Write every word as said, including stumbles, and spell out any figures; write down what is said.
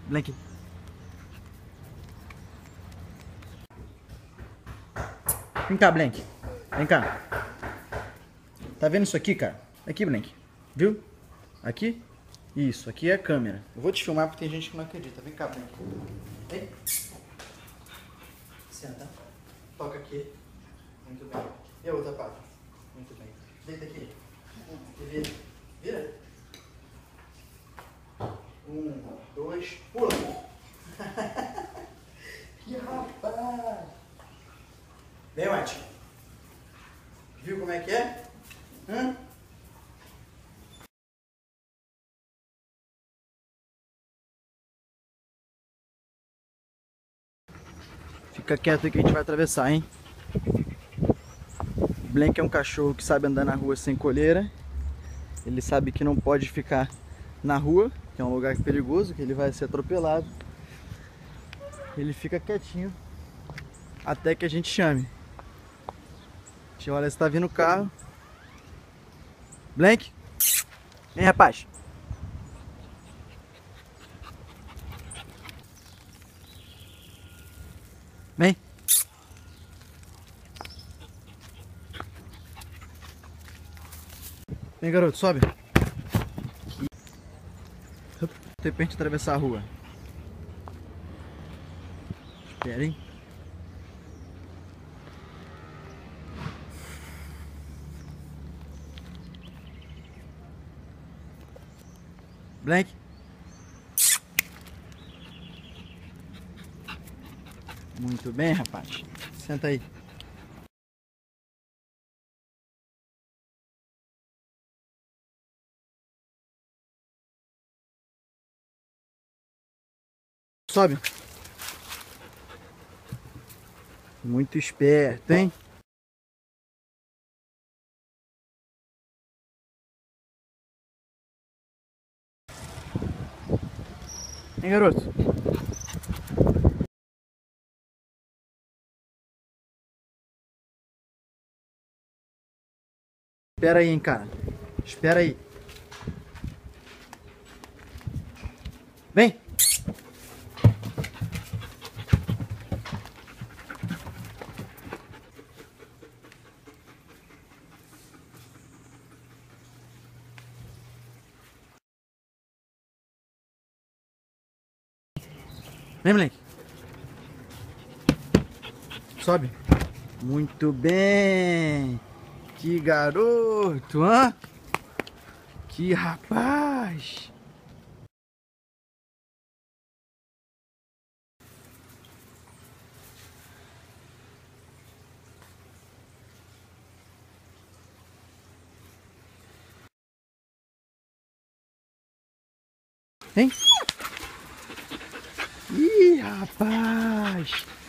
Blank. Vem cá, Blank. Vem cá. Tá vendo isso aqui, cara? Aqui, Blank. Viu? Aqui? Isso, aqui é a câmera. Eu vou te filmar porque tem gente que não acredita. Vem cá, Blank. Vem. Senta. Toca aqui. Muito bem. E a outra pata? Muito bem. Deita aqui. E vira. Vira. Um, dois, pula. Que rapaz. Vem, White. Viu como é que é? Hã? Fica quieto aí que a gente vai atravessar, hein? Blank é um cachorro que sabe andar na rua sem coleira. Ele sabe que não pode ficar na rua, que é um lugar perigoso, que ele vai ser atropelado. Ele fica quietinho até que a gente chame. A gente olha se tá vindo o carro. Blank? Vem, rapaz. Vem. Vem, garoto, sobe. De repente atravessar a rua. Espera, hein? Blank. Muito bem, rapaz. Senta aí. Sobe. Muito esperto, hein? Hein, garoto? Espera aí, hein, cara. Espera aí. Vem. Vem, moleque. Sobe. Muito bem. Que garoto, hã? Que rapaz. Hein? Ih, rapaz.